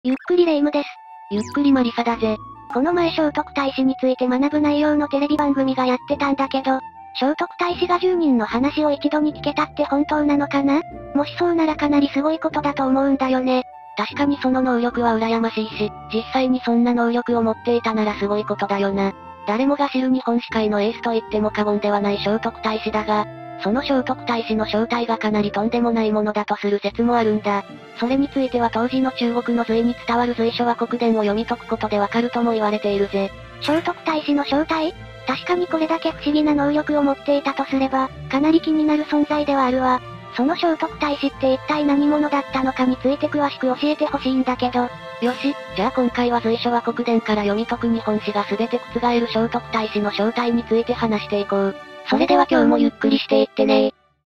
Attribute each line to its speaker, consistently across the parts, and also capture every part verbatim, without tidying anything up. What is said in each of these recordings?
Speaker 1: ゆっくりレ夢ムです。
Speaker 2: ゆっくりマリサだぜ。
Speaker 1: この前聖徳太子について学ぶ内容のテレビ番組がやってたんだけど、聖徳太子がじゅうにんの話を一度に聞けたって本当なのかな？もしそうならかなりすごいことだと思うんだよね。
Speaker 2: 確かにその能力は羨ましいし、実際にそんな能力を持っていたならすごいことだよな。誰もが知る日本史界のエースと言っても過言ではない聖徳太子だが、その聖徳太子の正体がかなりとんでもないものだとする説もあるんだ。それについては当時の中国の隋に伝わる隋書は国伝を読み解くことでわかるとも言われているぜ。
Speaker 1: 聖徳太子の正体？確かにこれだけ不思議な能力を持っていたとすれば、かなり気になる存在ではあるわ。その聖徳太子って一体何者だったのかについて詳しく教えてほしいんだけど。
Speaker 2: よし、じゃあ今回は隋書は国伝から読み解く日本史が全て覆る聖徳太子の正体について話していこう。それでは今日もゆっくりしていってね。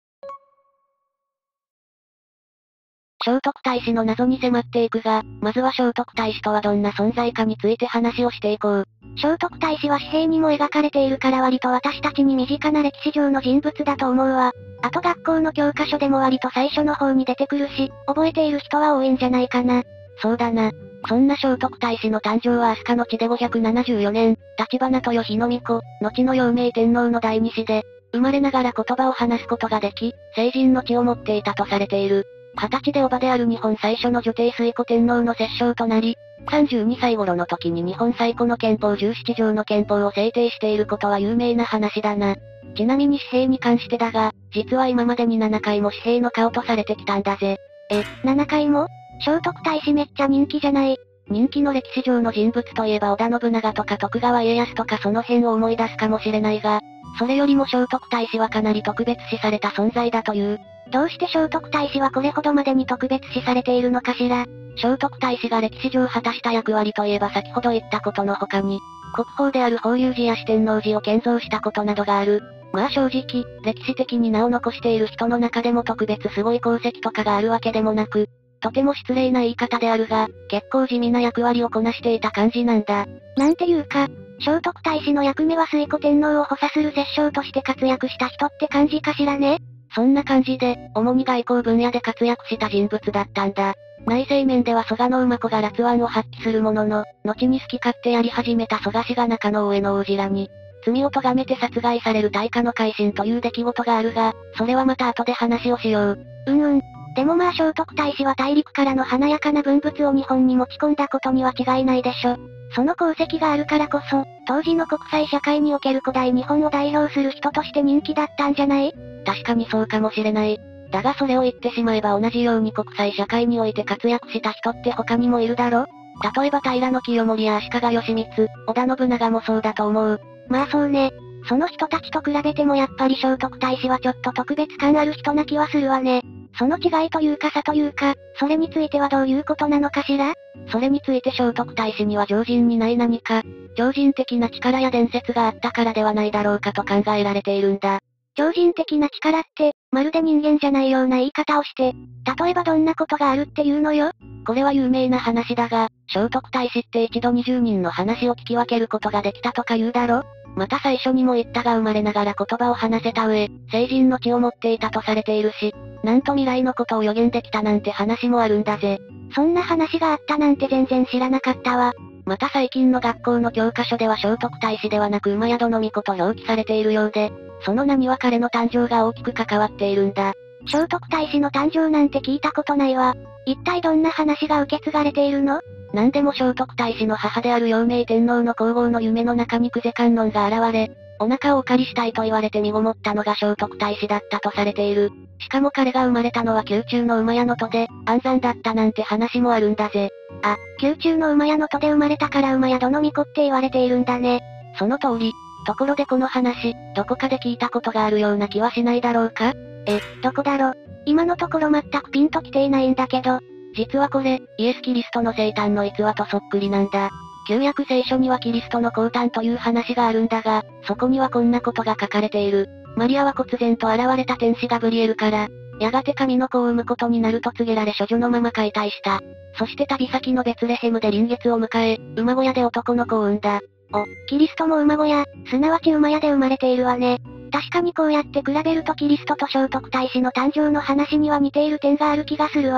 Speaker 2: 聖徳太子の謎に迫っていくが、まずは聖徳太子とはどんな存在かについて話をしていこう。
Speaker 1: 聖徳太子は紙幣にも描かれているから割と私たちに身近な歴史上の人物だと思うわ。あと学校の教科書でも割と最初の方に出てくるし、覚えている人は多いんじゃないかな。
Speaker 2: そうだな。そんな聖徳太子の誕生は飛鳥の地でごひゃくななじゅうよねん、橘豊日の巫女、後の陽明天皇の第二子で、生まれながら言葉を話すことができ、成人の血を持っていたとされている。二十歳で叔母である日本最初の女帝推古天皇の摂政となり、さんじゅうにさい頃の時に日本最古の憲法じゅうなな条の憲法を制定していることは有名な話だな。ちなみに紙幣に関してだが、実は今までにななかいも紙幣の顔とされてきたんだぜ。
Speaker 1: え、ななかいも？聖徳太子めっちゃ人気じゃない？
Speaker 2: 人気の歴史上の人物といえば織田信長とか徳川家康とかその辺を思い出すかもしれないが、それよりも聖徳太子はかなり特別視された存在だという。
Speaker 1: どうして聖徳太子はこれほどまでに特別視されているのかしら？
Speaker 2: 聖徳太子が歴史上果たした役割といえば先ほど言ったことの他に、国宝である法隆寺や四天王寺を建造したことなどがある。まあ正直、歴史的に名を残している人の中でも特別すごい功績とかがあるわけでもなく、とても失礼な言い方であるが、結構地味な役割をこなしていた感じなんだ。
Speaker 1: なんていうか、聖徳太子の役目は推古天皇を補佐する摂政として活躍した人って感じかしらね。
Speaker 2: そんな感じで、主に外交分野で活躍した人物だったんだ。内政面では蘇我馬子が辣腕を発揮するものの、後に好き勝手やり始めた蘇我氏が中野大江の王子らに、罪を咎めて殺害される大化の改新という出来事があるが、それはまた後で話をしよう。
Speaker 1: うんうん。でもまあ聖徳太子は大陸からの華やかな文物を日本に持ち込んだことには違いないでしょ。その功績があるからこそ、当時の国際社会における古代日本を代表する人として人気だったんじゃない？
Speaker 2: 確かにそうかもしれない。だがそれを言ってしまえば同じように国際社会において活躍した人って他にもいるだろ？例えば平清盛や足利義満、織田信長もそうだと思う。
Speaker 1: まあそうね。その人たちと比べてもやっぱり聖徳太子はちょっと特別感ある人な気はするわね。その違いというか差というか、それについてはどういうことなのかしら？
Speaker 2: それについて聖徳太子には常人にない何か、超人的な力や伝説があったからではないだろうかと考えられているんだ。
Speaker 1: 超人的な力って、まるで人間じゃないような言い方をして、例えばどんなことがあるっていうのよ？
Speaker 2: これは有名な話だが、聖徳太子って一度にじゅうにんの話を聞き分けることができたとか言うだろ？また最初にも言ったが生まれながら言葉を話せた上、成人の血を持っていたとされているし、なんと未来のことを予言できたなんて話もあるんだぜ。
Speaker 1: そんな話があったなんて全然知らなかったわ。
Speaker 2: また最近の学校の教科書では聖徳太子ではなく馬宿の巫女と表記されているようで、その名には彼の誕生が大きく関わっているんだ。
Speaker 1: 聖徳太子の誕生なんて聞いたことないわ。一体どんな話が受け継がれているの？
Speaker 2: なんでも聖徳太子の母である陽明天皇の皇后の夢の中に久世観音が現れ、お腹をお借りしたいと言われて身ごもったのが聖徳太子だったとされている。しかも彼が生まれたのは宮中の馬屋の戸で、安産だったなんて話もあるんだぜ。
Speaker 1: あ、宮中の馬屋の戸で生まれたから馬宿の巫女って言われているんだね。
Speaker 2: その通り。ところでこの話、どこかで聞いたことがあるような気はしないだろうか？
Speaker 1: え、どこだろ？今のところ全くピンときていないんだけど。
Speaker 2: 実はこれ、イエス・キリストの生誕の逸話とそっくりなんだ。旧約聖書にはキリストの降誕という話があるんだが、そこにはこんなことが書かれている。マリアは忽然と現れた天使ガブリエルから、やがて神の子を産むことになると告げられ処女のまま解体した。そして旅先のベツレヘムで臨月を迎え、馬小屋で男の子を産んだ。
Speaker 1: お、キリストも馬小屋、すなわち馬屋で生まれているわね。確かにこうやって比べるとキリストと聖徳太子の誕生の話には似ている点がある気がするわ。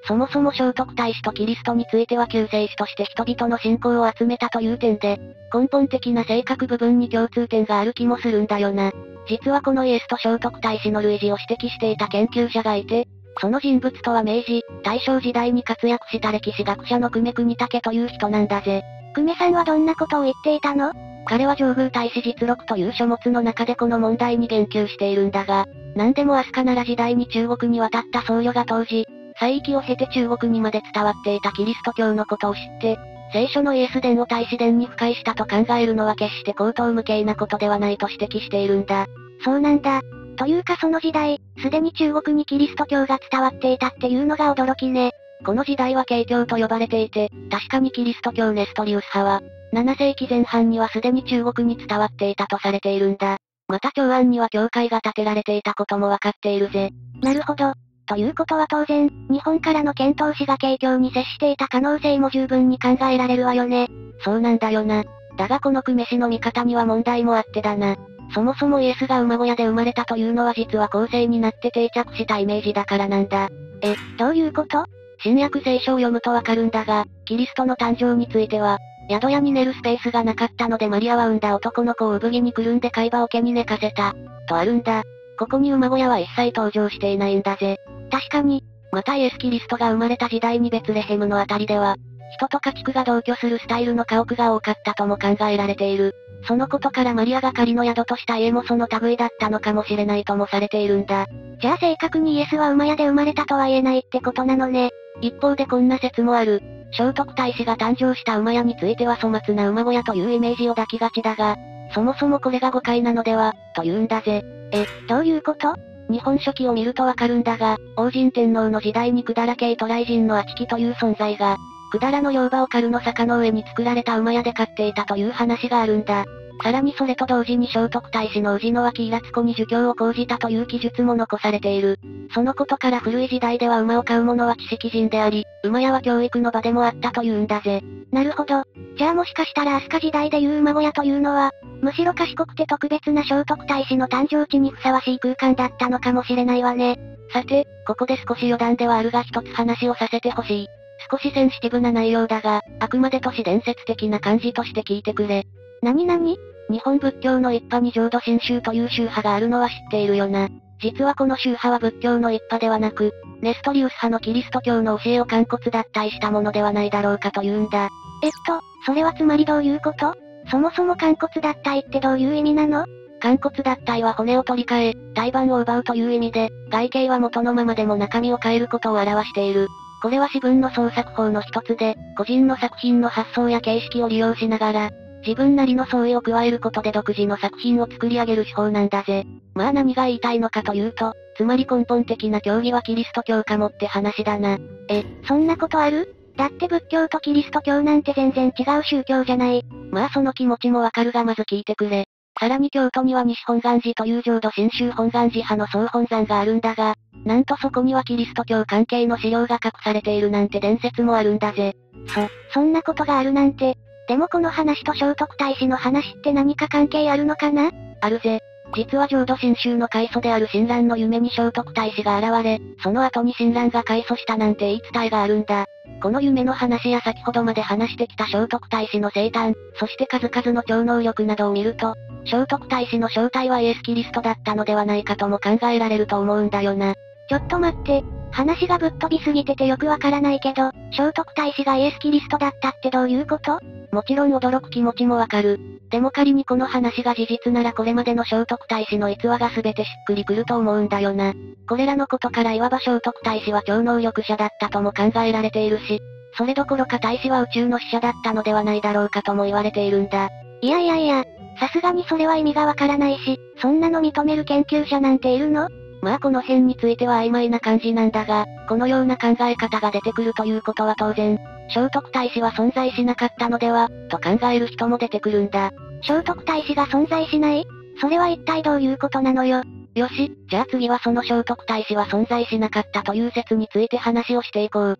Speaker 2: そもそも聖徳太子とキリストについては救世主として人々の信仰を集めたという点で、根本的な性格部分に共通点がある気もするんだよな。実はこのイエスと聖徳太子の類似を指摘していた研究者がいて、その人物とは明治、大正時代に活躍した歴史学者の久米国武という人なんだぜ。
Speaker 1: 久米さんはどんなことを言っていたの？
Speaker 2: 彼は上宮太子実録という書物の中でこの問題に言及しているんだが、なんでも飛鳥奈良時代に中国に渡った僧侶が当時、西域を経て中国にまで伝わっていたキリスト教のことを知って、聖書のイエス伝を太子伝に付介したと考えるのは決して荒唐無稽なことではないと指摘しているんだ。
Speaker 1: そうなんだ。というかその時代、すでに中国にキリスト教が伝わっていたっていうのが驚きね。
Speaker 2: この時代は慶教と呼ばれていて、確かにキリスト教ネストリウス派は、ななせいきぜん半にはすでに中国に伝わっていたとされているんだ。また長安には教会が建てられていたこともわかっているぜ。
Speaker 1: なるほど。ということは当然、日本からの遣唐使が慶教に接していた可能性も十分に考えられるわよね。
Speaker 2: そうなんだよな。だがこの久米氏の見方には問題もあってだな。そもそもイエスが馬小屋で生まれたというのは実は後世になって定着したイメージだからなんだ。
Speaker 1: え、どういうこと？
Speaker 2: 新約聖書を読むとわかるんだが、キリストの誕生については、宿屋に寝るスペースがなかったのでマリアは産んだ男の子を産着にくるんで貝羽桶に寝かせた。とあるんだ。ここに馬小屋は一切登場していないんだぜ。
Speaker 1: 確かに。
Speaker 2: またイエス・キリストが生まれた時代にベツレヘムのあたりでは、人と家畜が同居するスタイルの家屋が多かったとも考えられている。そのことからマリアが仮の宿とした家もその類だったのかもしれないともされているんだ。
Speaker 1: じゃあ正確にイエスは馬屋で生まれたとは言えないってことなのね。
Speaker 2: 一方でこんな説もある。聖徳太子が誕生した馬屋については粗末な馬小屋というイメージを抱きがちだが、そもそもこれが誤解なのでは、と言うんだぜ。
Speaker 1: え、どういうこと？
Speaker 2: 日本書紀を見るとわかるんだが、王神天皇の時代に百済系渡来人のあちきという存在が、百済の養馬を狩るの坂の上に作られた馬屋で飼っていたという話があるんだ。さらにそれと同時に聖徳太子の氏の脇イラツコに儒教を講じたという記述も残されている。そのことから古い時代では馬を飼う者は知識人であり、馬屋は教育の場でもあったというんだぜ。
Speaker 1: なるほど。じゃあもしかしたら飛鳥時代でいう馬小屋というのは、むしろ賢くて特別な聖徳太子の誕生地にふさわしい空間だったのかもしれないわね。
Speaker 2: さて、ここで少し余談ではあるが一つ話をさせてほしい。少しセンシティブな内容だが、あくまで都市伝説的な感じとして聞いてくれ。
Speaker 1: なになに？
Speaker 2: 日本仏教の一派に浄土真宗という宗派があるのは知っているよな。実はこの宗派は仏教の一派ではなく、ネストリウス派のキリスト教の教えを完骨脱退したものではないだろうかというんだ。
Speaker 1: えっと、それはつまりどういうこと？そもそも完骨脱退ってどういう意味なの？
Speaker 2: 完骨脱退は骨を取り替え、胎盤を奪うという意味で、外形は元のままでも中身を変えることを表している。これは詩文の創作法の一つで、個人の作品の発想や形式を利用しながら、自分なりの創意を加えることで独自の作品を作り上げる手法なんだぜ。まあ何が言いたいのかというと、つまり根本的な教義はキリスト教かもって話だな。
Speaker 1: え、そんなことある？だって仏教とキリスト教なんて全然違う宗教じゃない。
Speaker 2: まあその気持ちもわかるがまず聞いてくれ。さらに京都には西本願寺という浄土真宗本願寺派の総本山があるんだが、なんとそこにはキリスト教関係の資料が隠されているなんて伝説もあるんだぜ。
Speaker 1: そ、そんなことがあるなんて。でもこの話と聖徳太子の話って何か関係あるのかな？
Speaker 2: あるぜ。実は浄土真宗の開祖である親鸞の夢に聖徳太子が現れ、その後に親鸞が開祖したなんて言い伝えがあるんだ。この夢の話や先ほどまで話してきた聖徳太子の生誕、そして数々の超能力などを見ると、聖徳太子の正体はイエス・キリストだったのではないかとも考えられると思うんだよな。
Speaker 1: ちょっと待って、話がぶっ飛びすぎててよくわからないけど、聖徳太子がイエス・キリストだったってどういうこと？
Speaker 2: もちろん驚く気持ちもわかる。でも仮にこの話が事実ならこれまでの聖徳太子の逸話が全てしっくりくると思うんだよな。これらのことからいわば聖徳太子は超能力者だったとも考えられているし、それどころか太子は宇宙の使者だったのではないだろうかとも言われているんだ。
Speaker 1: いやいやいや、さすがにそれは意味がわからないし、そんなの認める研究者なんているの？
Speaker 2: まあこの辺については曖昧な感じなんだが、このような考え方が出てくるということは当然、聖徳太子は存在しなかったのでは、と考える人も出てくるんだ。
Speaker 1: 聖徳太子が存在しない？それは一体どういうことなのよ。
Speaker 2: よし、じゃあ次はその聖徳太子は存在しなかったという説について話をしていこう。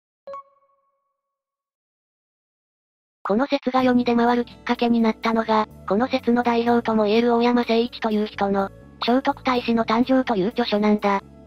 Speaker 2: この説が世に出回るきっかけになったのが、この説の代表とも言える大山誠一という人の、聖徳太子の誕生という著書なんだ。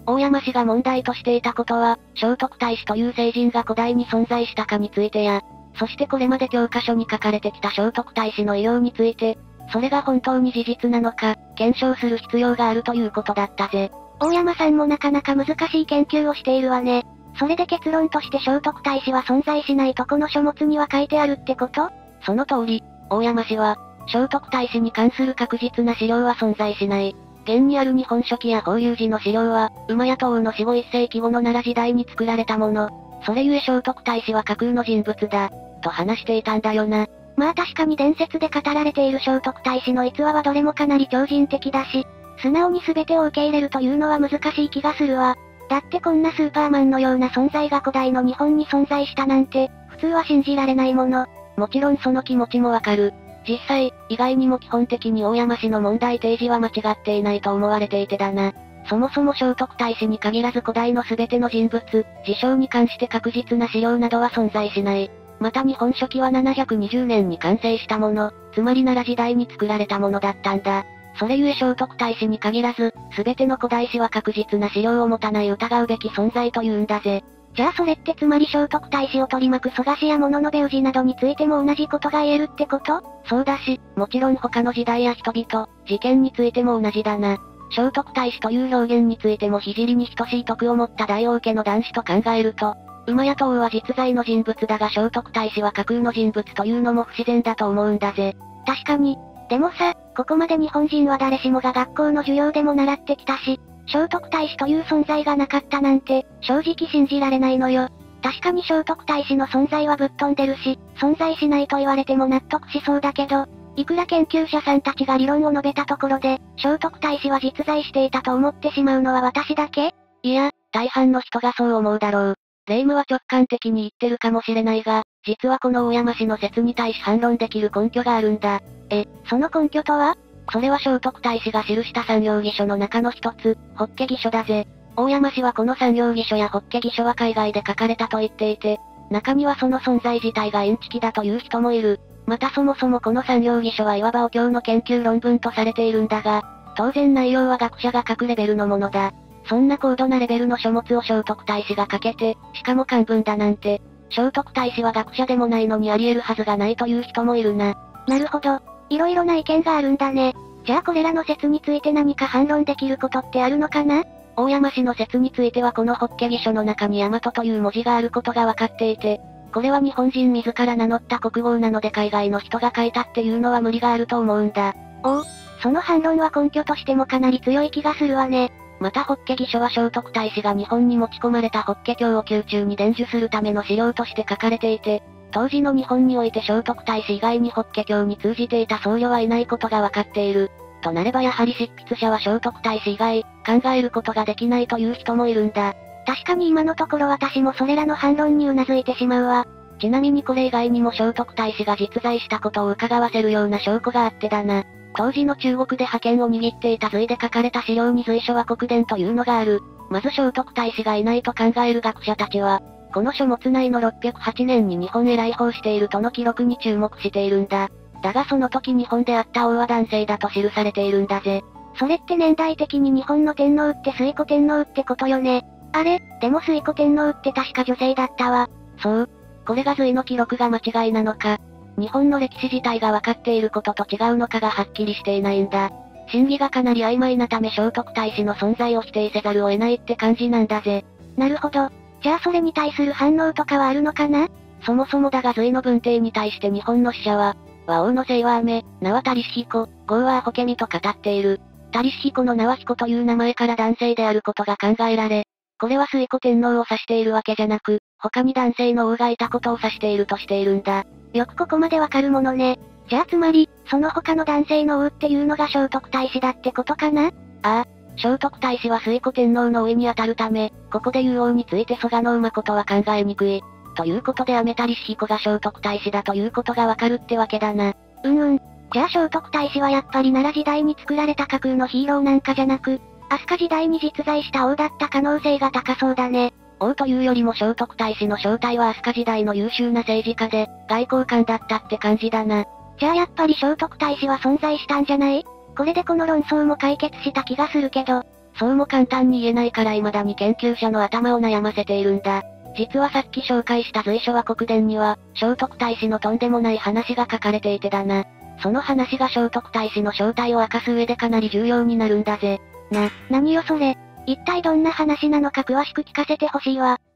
Speaker 2: 大山氏が問題としていたことは、聖徳太子という聖人が古代に存在したかについてや、そしてこれまで教科書に書かれてきた聖徳太子の医療について、それが本当に事実なのか、検証する必要があるということだったぜ。
Speaker 1: 大山さんもなかなか難しい研究をしているわね。それで結論として聖徳太子は存在しないとこの書物には書いてあるってこと？
Speaker 2: その通り、大山氏は、聖徳太子に関する確実な資料は存在しない。現にある日本書紀や法隆寺の資料は、馬屋東の死後いっ世紀後の奈良時代に作られたもの。それゆえ聖徳太子は架空の人物だ、と話していたんだよな。
Speaker 1: まあ確かに伝説で語られている聖徳太子の逸話はどれもかなり超人的だし、素直に全てを受け入れるというのは難しい気がするわ。だってこんなスーパーマンのような存在が古代の日本に存在したなんて、普通は信じられないもの。
Speaker 2: もちろんその気持ちもわかる。実際、意外にも基本的に大山氏の問題提示は間違っていないと思われていてだな。そもそも聖徳太子に限らず古代の全ての人物、事象に関して確実な資料などは存在しない。また日本書紀はななひゃくにじゅうねんに完成したもの、つまり奈良時代に作られたものだったんだ。それゆえ聖徳太子に限らず、全ての古代史は確実な資料を持たない疑うべき存在というんだぜ。
Speaker 1: じゃあそれってつまり聖徳太子を取り巻く蘇我氏や物部氏などについても同じことが言えるってこと？
Speaker 2: そうだし、もちろん他の時代や人々、事件についても同じだな。聖徳太子という表現についても聖に等しい徳を持った大王家の男子と考えると、馬屋東は実在の人物だが聖徳太子は架空の人物というのも不自然だと思うんだぜ。
Speaker 1: 確かに。でもさ、ここまで日本人は誰しもが学校の授業でも習ってきたし、聖徳太子という存在がなかったなんて、正直信じられないのよ。確かに聖徳太子の存在はぶっ飛んでるし、存在しないと言われても納得しそうだけど、いくら研究者さんたちが理論を述べたところで、聖徳太子は実在していたと思ってしまうのは私だけ？
Speaker 2: いや、大半の人がそう思うだろう。霊夢は直感的に言ってるかもしれないが、実はこの大山氏の説に対し反論できる根拠があるんだ。
Speaker 1: え、その根拠とは？
Speaker 2: それは聖徳太子が記した三行義書の中の一つ、法華義書だぜ。大山氏はこの三行義書や法華義書は海外で書かれたと言っていて、中にはその存在自体がインチキだという人もいる。またそもそもこの三行義書はいわばお経の研究論文とされているんだが、当然内容は学者が書くレベルのものだ。そんな高度なレベルの書物を聖徳太子が書けて、しかも漢文だなんて、聖徳太子は学者でもないのにあり得るはずがないという人もいるな。
Speaker 1: なるほど。いろいろな意見があるんだね。じゃあこれらの説について何か反論できることってあるのかな？
Speaker 2: 大山氏の説についてはこの法華義書の中に大和という文字があることがわかっていて、これは日本人自ら名乗った国号なので海外の人が書いたっていうのは無理があると思うんだ。
Speaker 1: おお、その反論は根拠としてもかなり強い気がするわね。
Speaker 2: また法華義書は聖徳太子が日本に持ち込まれた法華経を宮中に伝授するための資料として書かれていて、当時の日本において聖徳太子以外に法華経に通じていた僧侶はいないことがわかっている。となればやはり執筆者は聖徳太子以外、考えることができないという人もいるんだ。
Speaker 1: 確かに今のところ私もそれらの反論に頷いてしまうわ。
Speaker 2: ちなみにこれ以外にも聖徳太子が実在したことを伺わせるような証拠があってだな。当時の中国で覇権を握っていた隋で書かれた資料に隋書は国伝というのがある。まず聖徳太子がいないと考える学者たちは、この書物内のろっぴゃくはちねんに日本へ来訪しているとの記録に注目しているんだ。だがその時日本であった王は男性だと記されているんだぜ。
Speaker 1: それって年代的に日本の天皇って推古天皇ってことよね。あれ、でも推古天皇って確か女性だったわ。
Speaker 2: そう。これが隋の記録が間違いなのか、日本の歴史自体が分かっていることと違うのかがはっきりしていないんだ。真偽がかなり曖昧なため聖徳太子の存在を否定せざるを得ないって感じなんだぜ。
Speaker 1: なるほど。じゃあそれに対する反応とかはあるのかな？
Speaker 2: そもそもだが隋の文帝に対して日本の使者は、和王の姓は雨、名は足利彦、号はホケミと語っている。足利彦の名は彦という名前から男性であることが考えられ、これは推古天皇を指しているわけじゃなく、他に男性の王がいたことを指しているとしているんだ。
Speaker 1: よくここまでわかるものね。じゃあつまり、その他の男性の王っていうのが聖徳太子だってことかな？
Speaker 2: ああ、聖徳太子は推古天皇の王位にあたるため、ここで言う王について蘇我信は考えにくい。ということで雨足利彦が聖徳太子だということがわかるってわけだな。
Speaker 1: うんうん。じゃあ聖徳太子はやっぱり奈良時代に作られた架空のヒーローなんかじゃなく、飛鳥時代に実在した王だった可能性が高そうだね。
Speaker 2: 王というよりも聖徳太子の正体は飛鳥時代の優秀な政治家で、外交官だったって感じだな。
Speaker 1: じゃあやっぱり聖徳太子は存在したんじゃない？これでこの論争も解決した気がするけど、
Speaker 2: そうも簡単に言えないから未だに研究者の頭を悩ませているんだ。実はさっき紹介した随所は国伝には、聖徳太子のとんでもない話が書かれていてだな。その話が聖徳太子の正体を明かす上でかなり重要になるんだぜ。
Speaker 1: な、何よそれ。一体どんな話なのか詳しく聞かせてほしいわ。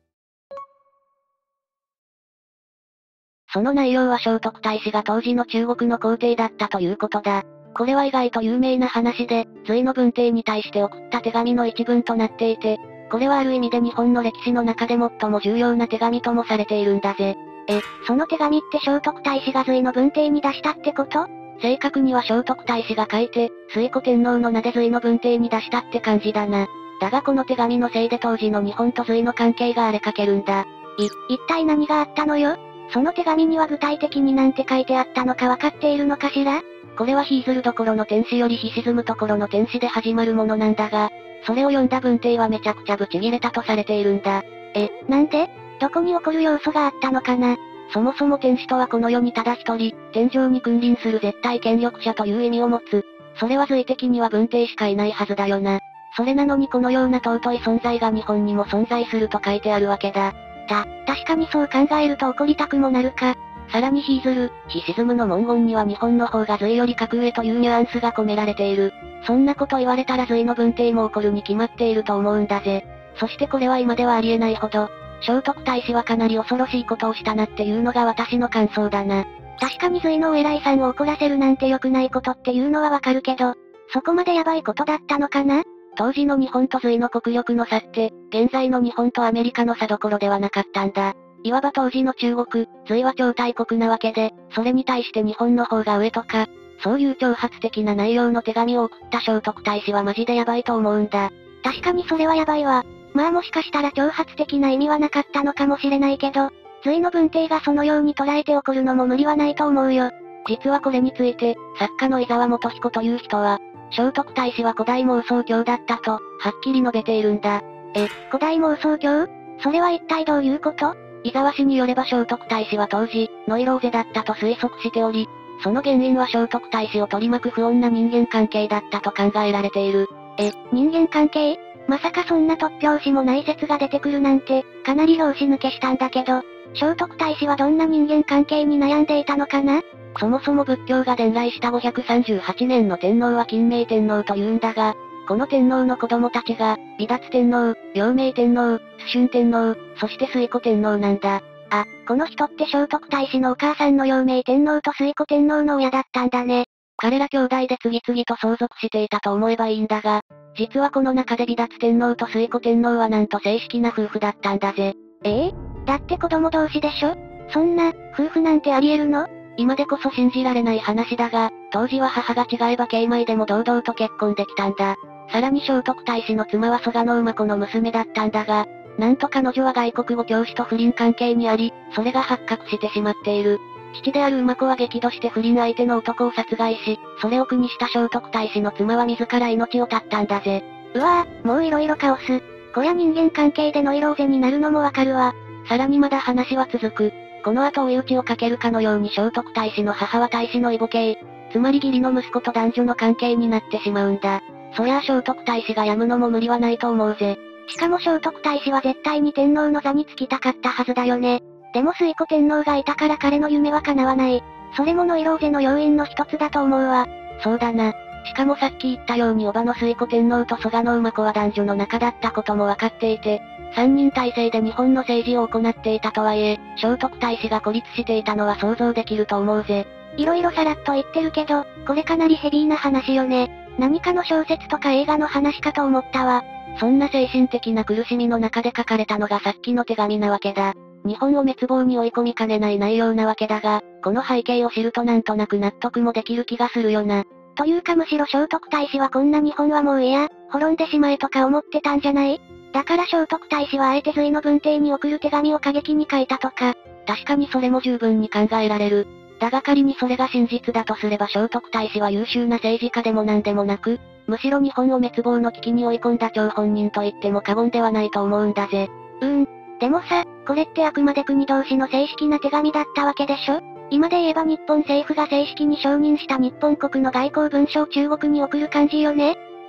Speaker 2: その内容は聖徳太子が当時の中国の皇帝だったということだ。これは意外と有名な話で、隋の文帝に対して送った手紙の一文となっていて、これはある意味で日本の歴史の中で最も重要な手紙ともされているんだぜ。
Speaker 1: え、その手紙って聖徳太子が隋の文帝に出したってこと？
Speaker 2: 正確には聖徳太子が書いて、推古天皇の名で隋の文帝に出したって感じだな。だがこの手紙のせいで当時の日本と隋の関係が荒れかけるんだ。
Speaker 1: い、一体何があったのよ？その手紙には具体的になんて書いてあったのかわかっているのかしら？
Speaker 2: これは日ずるどころの天使より日沈むところの天使で始まるものなんだが、それを読んだ文帝はめちゃくちゃブチギレたとされているんだ。
Speaker 1: え、なんで？どこに起こる要素があったのかな？
Speaker 2: そもそも天使とはこの世にただ一人、天上に君臨する絶対権力者という意味を持つ。それは隋的には文帝しかいないはずだよな。それなのにこのような尊い存在が日本にも存在すると書いてあるわけだ。
Speaker 1: た、確かにそう考えると怒りたくもなるか。
Speaker 2: さらに日ずる、日沈むの文言には日本の方が隋より格上というニュアンスが込められている。そんなこと言われたら隋の文帝も怒るに決まっていると思うんだぜ。そしてこれは今ではありえないほど、聖徳太子はかなり恐ろしいことをしたなっていうのが私の感想だな。
Speaker 1: 確かに隋のお偉いさんを怒らせるなんて良くないことっていうのはわかるけど、そこまでヤバいことだったのかな？
Speaker 2: 当時の日本と隋の国力の差って、現在の日本とアメリカの差どころではなかったんだ。いわば当時の中国、隋は超大国なわけで、それに対して日本の方が上とか、そういう挑発的な内容の手紙を送った聖徳太子はマジでヤバいと思うんだ。
Speaker 1: 確かにそれはヤバいわ。まあもしかしたら挑発的な意味はなかったのかもしれないけど、隋の文帝がそのように捉えて怒るのも無理はないと思うよ。
Speaker 2: 実はこれについて、作家の伊沢元彦という人は、聖徳太子は古代妄想狂だったと、はっきり述べているんだ。
Speaker 1: え、古代妄想狂？それは一体どういうこと？
Speaker 2: 伊沢氏によれば聖徳太子は当時、ノイローゼだったと推測しており、その原因は聖徳太子を取り巻く不穏な人間関係だったと考えられている。
Speaker 1: え、人間関係？まさかそんな突拍子もない説が出てくるなんて、かなり拍子抜けしたんだけど、聖徳太子はどんな人間関係に悩んでいたのかな？
Speaker 2: そもそも仏教が伝来したごひゃくさんじゅうはちねんの天皇は欽明天皇というんだが、この天皇の子供たちが、美達天皇、陽明天皇、崇春天皇、そして推古天皇なんだ。
Speaker 1: あ、この人って聖徳太子のお母さんの陽明天皇と推古天皇の親だったんだね。
Speaker 2: 彼ら兄弟で次々と相続していたと思えばいいんだが、実はこの中で美達天皇と推古天皇はなんと正式な夫婦だったんだぜ。
Speaker 1: ええ？だって子供同士でしょ？そんな、夫婦なんてあり得るの？
Speaker 2: 今でこそ信じられない話だが、当時は母が違えば慶米でも堂々と結婚できたんだ。さらに聖徳太子の妻は蘇我馬子の娘だったんだが、なんと彼女は外国語教師と不倫関係にあり、それが発覚してしまっている。父である馬子は激怒して不倫相手の男を殺害し、それを苦にした聖徳太子の妻は自ら命を絶ったんだぜ。
Speaker 1: うわぁ、もう色々カオス。こりゃ人間関係でノイローゼになるのもわかるわ。
Speaker 2: さらにまだ話は続く。この後追い打ちをかけるかのように聖徳太子の母は太子の異母系、つまり義理の息子と男女の関係になってしまうんだ。そりゃあ聖徳太子がやむのも無理はないと思うぜ。
Speaker 1: しかも聖徳太子は絶対に天皇の座につきたかったはずだよね。でも推古天皇がいたから彼の夢は叶わない。それもノイローゼの要因の一つだと思うわ。
Speaker 2: そうだな。しかもさっき言ったように叔母の推古天皇と蘇我馬子は男女の仲だったこともわかっていて、三人体制で日本の政治を行っていたとはいえ、聖徳太子が孤立していたのは想像できると思うぜ。
Speaker 1: いろいろさらっと言ってるけど、これかなりヘビーな話よね。何かの小説とか映画の話かと思ったわ。
Speaker 2: そんな精神的な苦しみの中で書かれたのがさっきの手紙なわけだ。日本を滅亡に追い込みかねない内容なわけだが、この背景を知るとなんとなく納得もできる気がするよな。
Speaker 1: というかむしろ聖徳太子はこんな日本はもういや、滅んでしまえとか思ってたんじゃない？だから聖徳太子はあえて隋の文帝に送る手紙を過激に書いたとか。
Speaker 2: 確かにそれも十分に考えられる。だが仮にそれが真実だとすれば聖徳太子は優秀な政治家でもなんでもなく、むしろ日本を滅亡の危機に追い込んだ張本人と言っても過言ではないと思うんだぜ。
Speaker 1: うーん。でもさ、これってあくまで国同士の正式な手紙だったわけでしょ？今で言えば日本政府が正式に承認した日本国の外交文書を中国に送る感じよね？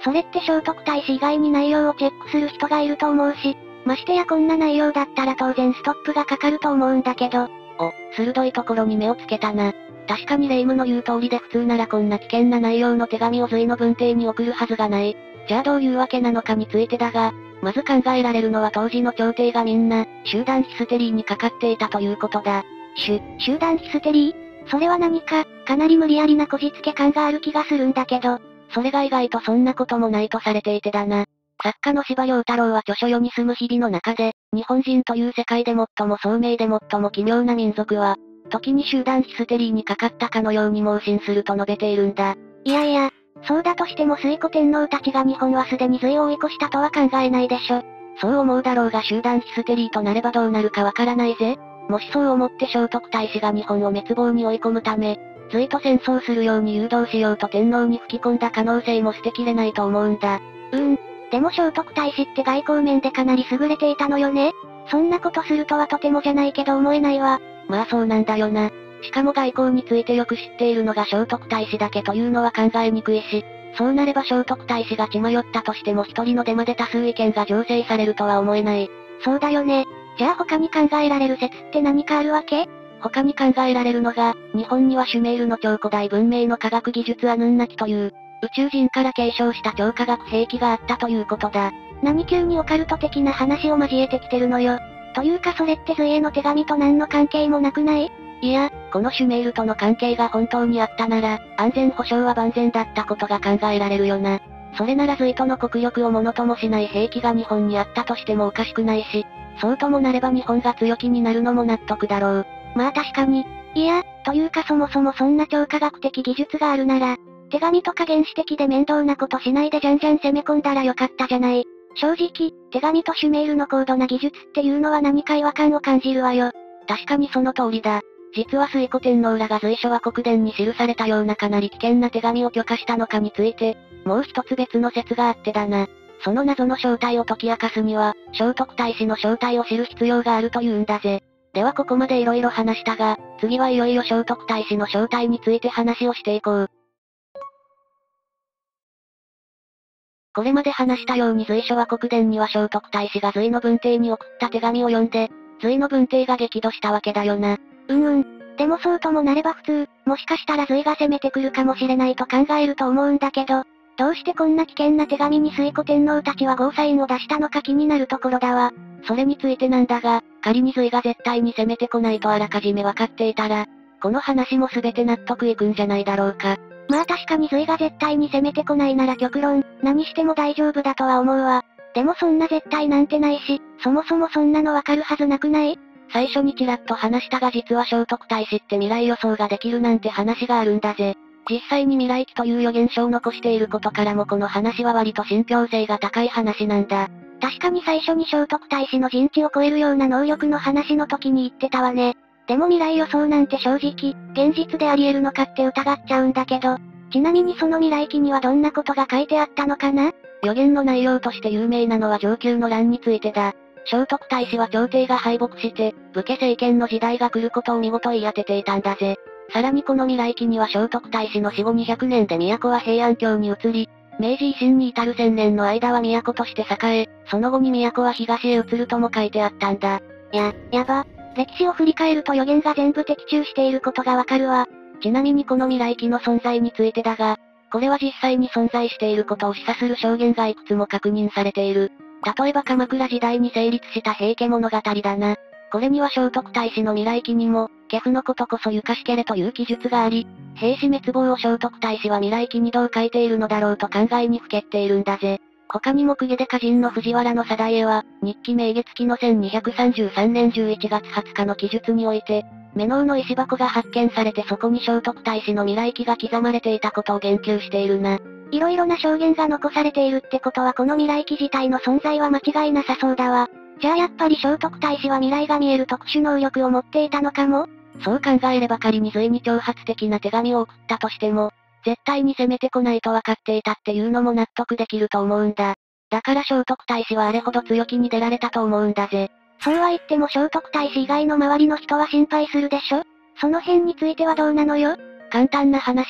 Speaker 1: それって聖徳太子以外に内容をチェックする人がいると思うし、ましてやこんな内容だったら当然ストップがかかると思うんだけど。
Speaker 2: お、鋭いところに目をつけたな。確かに霊夢の言う通りで普通ならこんな危険な内容の手紙を隋の文帝に送るはずがない。じゃあどういうわけなのかについてだが、まず考えられるのは当時の朝廷がみんな、集団ヒステリーにかかっていたということだ。
Speaker 1: しゅ、集団ヒステリー？それは何か、かなり無理やりなこじつけ感がある気がするんだけど。
Speaker 2: それが意外とそんなこともないとされていてだな。作家の司馬遼太郎は著書世に住む日々の中で、日本人という世界で最も聡明で最も奇妙な民族は、時に集団ヒステリーにかかったかのように盲信すると述べているんだ。
Speaker 1: いやいや、そうだとしても推古天皇たちが日本はすでに隋を追い越したとは考えないでしょ。
Speaker 2: そう思うだろうが集団ヒステリーとなればどうなるかわからないぜ。もしそう思って聖徳太子が日本を滅亡に追い込むため、隋と戦争するように誘導しようと天皇に吹き込んだ可能性も捨てきれないと思うんだ。
Speaker 1: うーん。でも聖徳太子って外交面でかなり優れていたのよね。そんなことするとはとてもじゃないけど思えないわ。
Speaker 2: まあそうなんだよな。しかも外交についてよく知っているのが聖徳太子だけというのは考えにくいし、そうなれば聖徳太子が血迷ったとしても一人のデマで多数意見が醸成されるとは思えない。
Speaker 1: そうだよね。じゃあ他に考えられる説って何かあるわけ？
Speaker 2: 他に考えられるのが、日本にはシュメールの超古代文明の科学技術アヌンナキという、宇宙人から継承した超科学兵器があったということだ。
Speaker 1: 何急にオカルト的な話を交えてきてるのよ。というかそれって隋への手紙と何の関係もなくない？
Speaker 2: いや、このシュメールとの関係が本当にあったなら、安全保障は万全だったことが考えられるよな。それなら隋との国力をものともしない兵器が日本にあったとしてもおかしくないし、そうともなれば日本が強気になるのも納得だろう。
Speaker 1: まあ確かに。いや、というかそもそもそんな超科学的技術があるなら、手紙とか原始的で面倒なことしないでじゃんじゃん攻め込んだらよかったじゃない。正直、手紙とシュメールの高度な技術っていうのは何か違和感を感じるわよ。
Speaker 2: 確かにその通りだ。実は推古天皇らが隋書和国伝に記されたようなかなり危険な手紙を許可したのかについて、もう一つ別の説があってだな。その謎の正体を解き明かすには、聖徳太子の正体を知る必要があるというんだぜ。ではここまで色々話したが、次はいよいよ聖徳太子の正体について話をしていこう。これまで話したように隋書和国伝には聖徳太子が隋の文帝に送った手紙を読んで、隋の文帝が激怒したわけだよな。
Speaker 1: うんうん。でもそうともなれば普通、もしかしたら隋が攻めてくるかもしれないと考えると思うんだけど、どうしてこんな危険な手紙に推古天皇たちはゴーサインを出したのか気になるところだわ。
Speaker 2: それについてなんだが、仮に隋が絶対に攻めてこないとあらかじめ分かっていたら、この話も全て納得いくんじゃないだろうか。
Speaker 1: まあ確かに隋が絶対に攻めてこないなら極論、何しても大丈夫だとは思うわ。でもそんな絶対なんてないし、そもそもそんなのわかるはずなくない？
Speaker 2: 最初にちらっと話したが実は聖徳太子って未来予想ができるなんて話があるんだぜ。実際に未来期という予言書を残していることからもこの話は割と信憑性が高い話なんだ。
Speaker 1: 確かに最初に聖徳太子の人知を超えるような能力の話の時に言ってたわね。でも未来予想なんて正直、現実であり得るのかって疑っちゃうんだけど、ちなみにその未来期にはどんなことが書いてあったのかな？
Speaker 2: 予言の内容として有名なのは承久の乱についてだ。聖徳太子は朝廷が敗北して、武家政権の時代が来ることを見事言い当てていたんだぜ。さらにこの未来期には聖徳太子の死後にひゃくねんで都は平安京に移り、明治維新に至るせんねんの間は都として栄え、その後に都は東へ移るとも書いてあったんだ。
Speaker 1: や、やば。歴史を振り返ると予言が全部的中していることがわかるわ。
Speaker 2: ちなみにこの未来期の存在についてだが、これは実際に存在していることを示唆する証言がいくつも確認されている。例えば鎌倉時代に成立した平家物語だな。これには聖徳太子の未来期にも、家父のことこそゆかしけれという記述があり、兵士滅亡を聖徳太子は未来期にどう書いているのだろうと考えにふけっているんだぜ。他にも公家で歌人の藤原の定家は、日記明月期のせんにひゃくさんじゅうさんねんじゅういちがつはつかの記述において、目のの石箱が発見されてそこに聖徳太子の未来期が刻まれていたことを言及しているな。
Speaker 1: いろいろな証言が残されているってことはこの未来期自体の存在は間違いなさそうだわ。じゃあやっぱり聖徳太子は未来が見える特殊能力を持っていたのかも？
Speaker 2: そう考えれば仮に隋に挑発的な手紙を送ったとしても、絶対に攻めてこないと分かっていたっていうのも納得できると思うんだ。だから聖徳太子はあれほど強気に出られたと思うんだぜ。
Speaker 1: そうは言っても聖徳太子以外の周りの人は心配するでしょ？その辺についてはどうなのよ？
Speaker 2: 簡単な話で、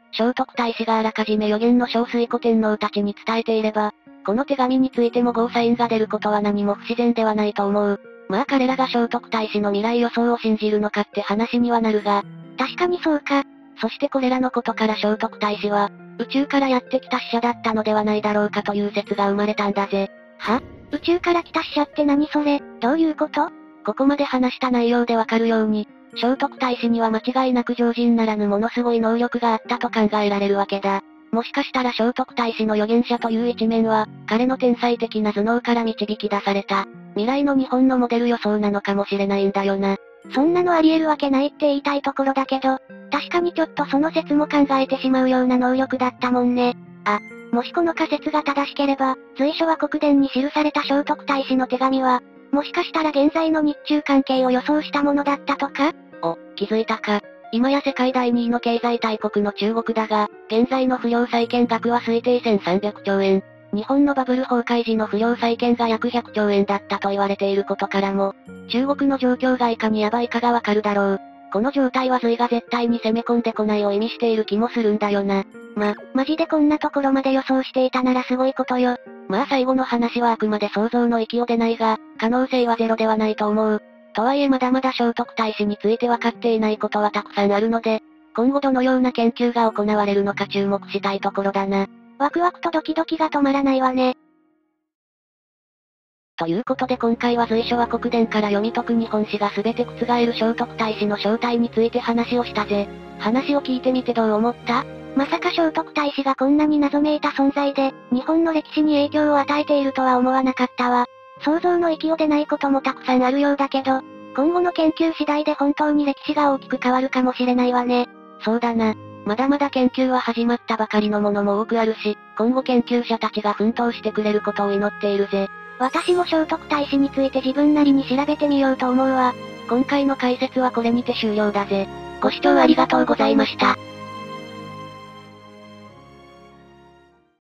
Speaker 2: 聖徳太子があらかじめ予言の小水古天皇たちに伝えていれば、この手紙についてもゴーサインが出ることは何も不自然ではないと思う。まあ彼らが聖徳太子の未来予想を信じるのかって話にはなるが、
Speaker 1: 確かにそうか。
Speaker 2: そしてこれらのことから聖徳太子は、宇宙からやってきた使者だったのではないだろうかという説が生まれたんだぜ。
Speaker 1: は？宇宙から来た使者って何それ？どういうこと？
Speaker 2: ここまで話した内容でわかるように、聖徳太子には間違いなく常人ならぬものすごい能力があったと考えられるわけだ。もしかしたら聖徳太子の預言者という一面は、彼の天才的な頭脳から導き出された、未来の日本のモデル予想なのかもしれないんだよな。
Speaker 1: そんなのあり得るわけないって言いたいところだけど、確かにちょっとその説も考えてしまうような能力だったもんね。あ、もしこの仮説が正しければ、随所は国伝に記された聖徳太子の手紙は、もしかしたら現在の日中関係を予想したものだったとか？
Speaker 2: お、気づいたか。今や世界だいにいの経済大国の中国だが、現在の不良債権額は推定せんさんびゃくちょうえん。日本のバブル崩壊時の不良債権が約ひゃくちょうえんだったと言われていることからも、中国の状況がいかにヤバいかがわかるだろう。この状態は隋が絶対に攻め込んでこないを意味している気もするんだよな。
Speaker 1: ま、マジでこんなところまで予想していたならすごいことよ。
Speaker 2: まあ最後の話はあくまで想像の域を出ないが、可能性はゼロではないと思う。とはいえまだまだ聖徳太子について分かっていないことはたくさんあるので、今後どのような研究が行われるのか注目したいところだな。
Speaker 1: ワクワクとドキドキが止まらないわね。
Speaker 2: ということで今回は随所は国伝から読み解く日本史が全て覆る聖徳太子の正体について話をしたぜ。話を聞いてみてどう思った？
Speaker 1: まさか聖徳太子がこんなに謎めいた存在で、日本の歴史に影響を与えているとは思わなかったわ。想像の域を出ないこともたくさんあるようだけど、今後の研究次第で本当に歴史が大きく変わるかもしれないわね。
Speaker 2: そうだな。まだまだ研究は始まったばかりのものも多くあるし、今後研究者たちが奮闘してくれることを祈っているぜ。
Speaker 1: 私も聖徳太子について自分なりに調べてみようと思うわ。
Speaker 2: 今回の解説はこれにて終了だぜ。ご視聴ありがとうございました。